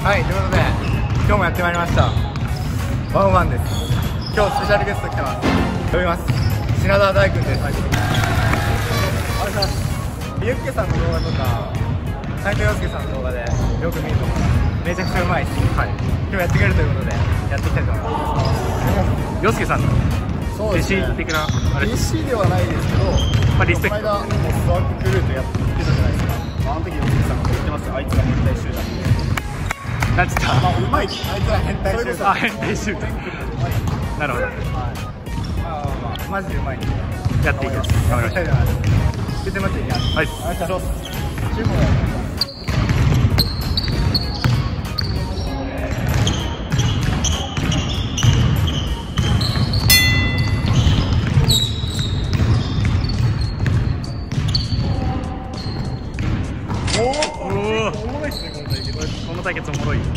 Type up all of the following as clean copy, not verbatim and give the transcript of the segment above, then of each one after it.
はい、ということで今日もやってまいりました。ワンワンです。今日スペシャルゲスト来てます。呼びます。品田大君です。お願いします。ゆっけさんの動画とか斉藤洋介さんの動画でよく見ると思う。めちゃくちゃうまいし、はい、今日やってくれるということでやっていきたいと思います。洋介さんの弟子的なあれ、弟子ではないですけど、まあリスペクト。この間もうスワッグクルーとやってたじゃないですか。あの時洋介さんが言ってますよ。あいつが変態集団で。なんつった？まあうまい。あいつら変態集団。あ、変態集団。なるほど。はい。まあマジでうまいんでやっていきます。頑張りましょう。言ってもらっていい？はい。お願いします。注文。おもろいっすね、この対決。この対決おもろい。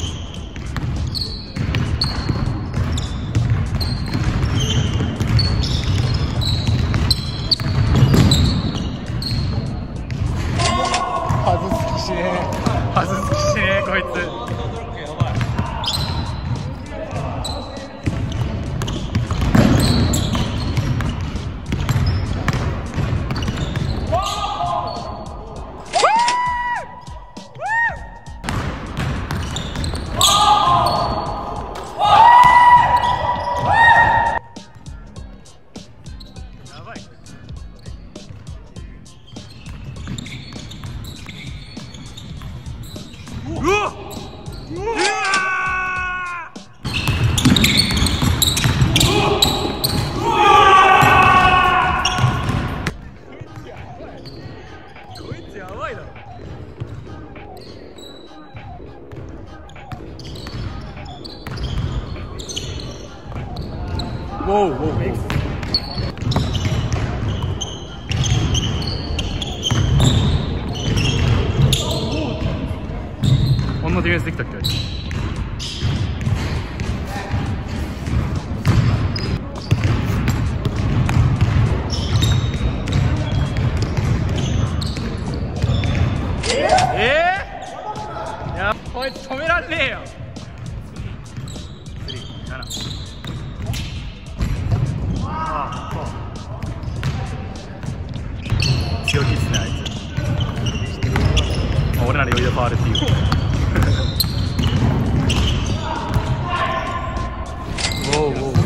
外す気しねえ。外す気しねえ、こいつ。Whoa, whoa, whoa. On the defense できたっけ？いや、こいつ止めらんねえよ。強気っすね、あいつ。俺なら余裕でファウルっていう。おうおう。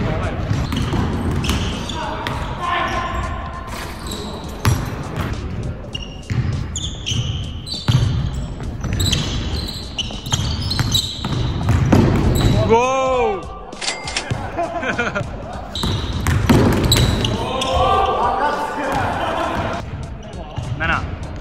おー7。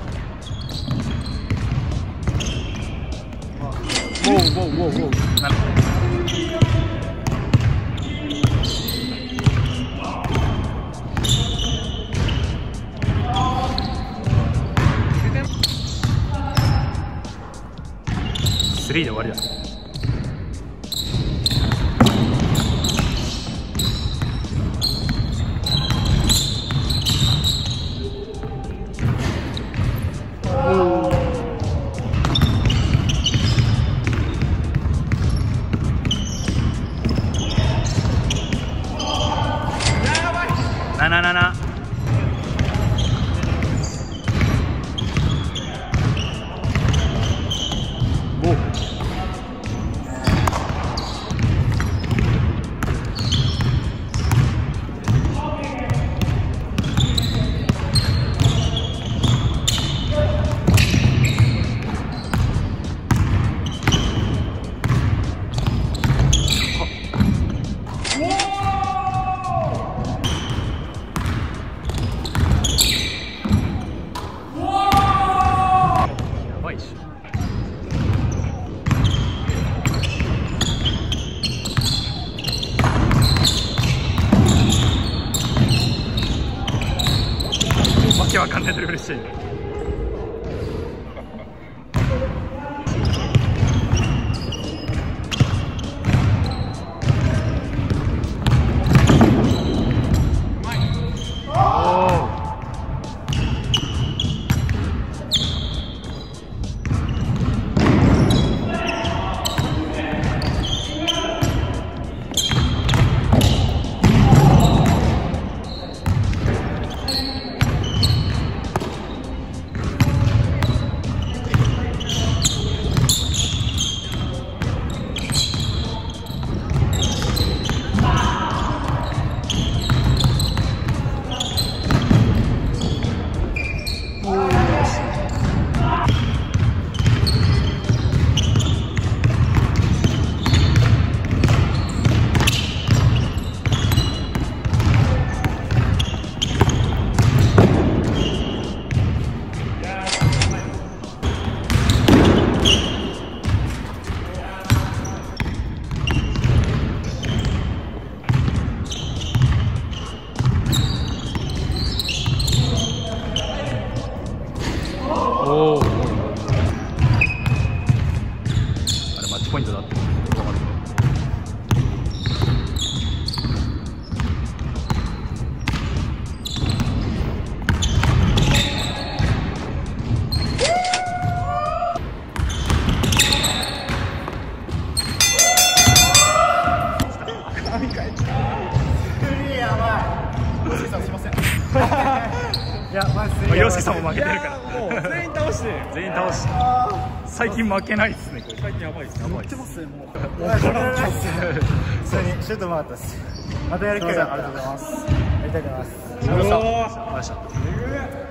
ウォーウォーウォーウォー。3で終わりだ。7-7。わけわかんないドリブルしてる。 おお。あれマッチポイントだって。 いや、マジで。 洋介さんも負けてるから。 もう全員倒して。 全員倒して。最近負けないですね。 最近やばいです。 やばい。 乗ってますねもう。 普通にシュートもあったし。またやる機会がありがとうございます。やりたいと思います。 ありがとうございました。